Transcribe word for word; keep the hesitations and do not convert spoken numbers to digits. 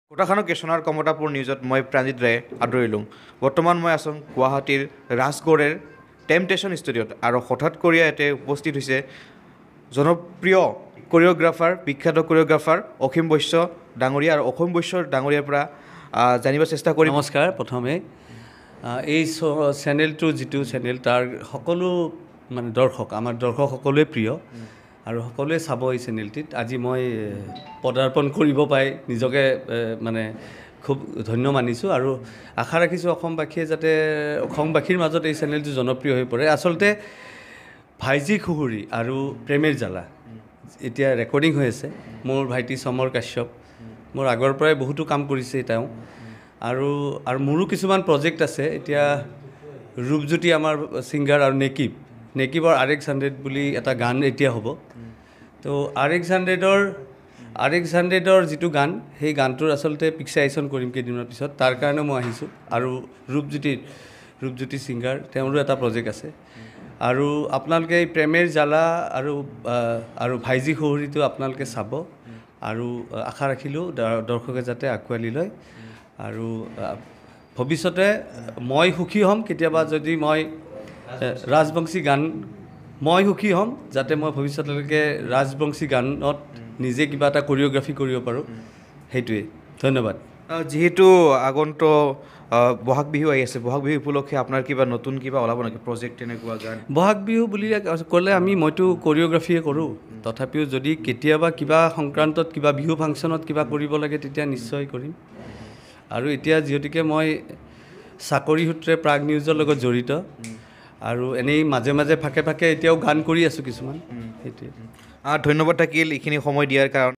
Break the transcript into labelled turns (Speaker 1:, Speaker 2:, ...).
Speaker 1: কোটাখানো কেশনাৰ কমতাপুৰ নিউজত মই প্ৰাঞ্জিত ৰায়ে আদৰিলোঁ। বৰ্তমান মই আছোঁ গুৱাহাটীৰ ৰাজগড়েৰ টেম্পটেশ্যন ষ্টুডিঅ'ত আৰু হঠাৎ কৰি ইয়াতে উপস্থিত হৈছে জনপ্ৰিয় কোৰিঅ'গ্ৰাফাৰ বিখ্যাত কোৰিঅ'গ্ৰাফাৰ অসীম বৈশ্য ডাঙৰীয়া আৰু অসীম বৈশ্য ডাঙৰীয়াৰ পৰা জানিব চেষ্টা কৰিম।
Speaker 2: নমস্কাৰ। প্ৰথমে এই চেনেলটো যিটো চেনেল তাৰ সকলো মানে দৰ্শক আমাৰ দৰ্শক সকলোৱে প্ৰিয় আৰু সকলোৱে চাব এই চেনেলটিত। আজি মই পদাৰ্পণ কৰিব পাই নিজকে মানে খুব ধন্য মানিছোঁ আৰু আশা ৰাখিছোঁ অসমবাসীয়ে যাতে অসমবাসীৰ মাজত এই চেনেলটো জনপ্ৰিয় হৈ পৰে। আচলতে ভাইজি খুহুৰী আৰু প্ৰেমেৰ জ্বালা এতিয়া ৰেকৰ্ডিং হৈ আছে। মোৰ ভাইটি চমৰ কাশ্যপ মোৰ আগৰ পৰাই বহুতো কাম কৰিছে তেওঁ আৰু আৰু মোৰো কিছুমান প্ৰজেক্ট আছে। এতিয়া ৰূপজ্যোতি আমাৰ ছিংগাৰ আৰু নেকিব নেকিবৰ আৰ এক্স হাণ্ড্ৰেড বুলি এটা গান এতিয়া হ'ব। তো আৰ এক্স হাণ্ড্ৰেডৰ আৰ এক্স হাণ্ড্ৰেডৰ যিটো গান সেই গানটোৰ আচলতে পিকচাৰেশ্যন কৰিম কেইদিনৰ পিছত, তাৰ কাৰণে মই আহিছোঁ। আৰু ৰূপজ্যোতিৰ ৰূপজ্যোতি ছিংগাৰ তেওঁৰো এটা প্ৰজেক্ট আছে। আৰু আপোনালোকে এই প্ৰেমেৰ জ্বালা আৰু আৰু ভাইজি খুহুৰীটো আপোনালোকে চাব আৰু আশা ৰাখিলোঁ দৰ্শকে যাতে আঁকোৱালি লয়। আৰু ভৱিষ্যতে মই সুখী হ'ম কেতিয়াবা যদি মই ৰাজবংশী গান মই সুখী হ'ম যাতে মই ভৱিষ্যতলৈকে ৰাজবংশী গানত নিজে কিবা এটা কোৰিঅ'গ্ৰাফি কৰিব পাৰোঁ। সেইটোৱে। ধন্যবাদ।
Speaker 1: যিহেতু আগন্তুক বহাগ বিহু আহি আছে, বহাগ বিহু উপলক্ষে আপোনাৰ কিবা নতুন কিবা ওলাব নেকি প্ৰজেক্ট তেনেকুৱা গান?
Speaker 2: বহাগ বিহু বুলি ক'লে আমি মইতো কোৰিঅ'গ্ৰাফিয়ে কৰোঁ। তথাপিও যদি কেতিয়াবা কিবা সংক্ৰান্তত কিবা বিহু ফাংচনত কিবা কৰিব লাগে তেতিয়া নিশ্চয় কৰিম। আৰু এতিয়া যিহেতুকে মই চাকৰি সূত্ৰে প্ৰাগ নিউজৰ লগত জড়িত আৰু এনেই মাজে মাজে ফাকে ফাকে এতিয়াও গান কৰি আছোঁ কিছুমান। সেইটোৱে।
Speaker 1: ধন্যবাদ থাকিল এইখিনি সময় দিয়াৰ কাৰণে।